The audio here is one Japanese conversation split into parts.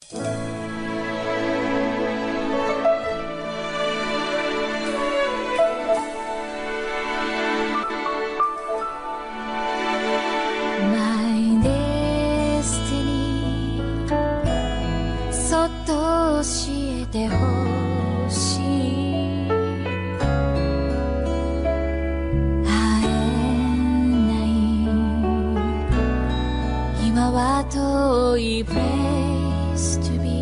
My destiny そっと教えてほしい。会えない今は遠い place to be。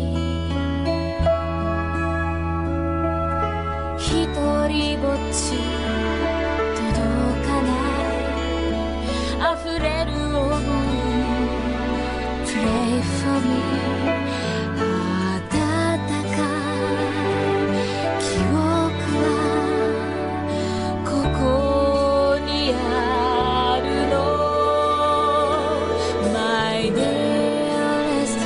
一人ぼっち届かない溢れる想い Pray for me。 暖かい記憶はここにあるの。 My dearest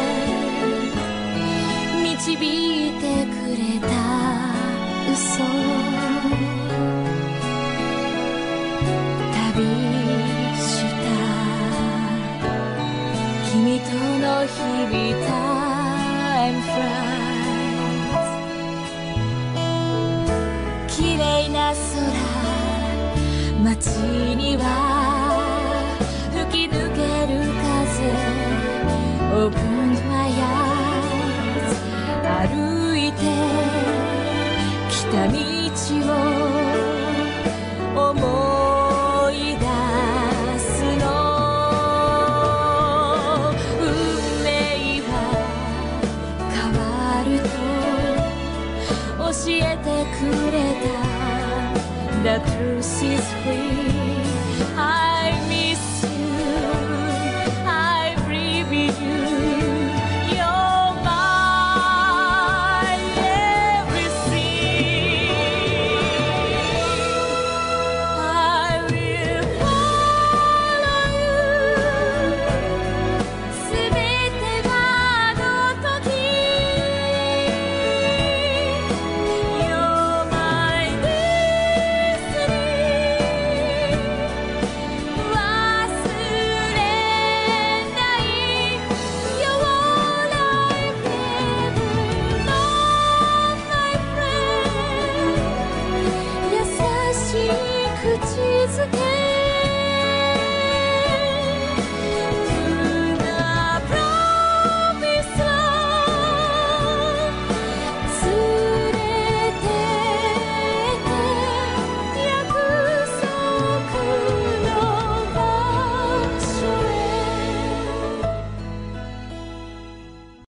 friend 導いてくれた嘘旅した君との日々 Time flies。 綺麗な空街には吹き抜ける風 Open my eyes。 歩いて来た道を思い出すの。運命は変わると教えてくれた The truth is free。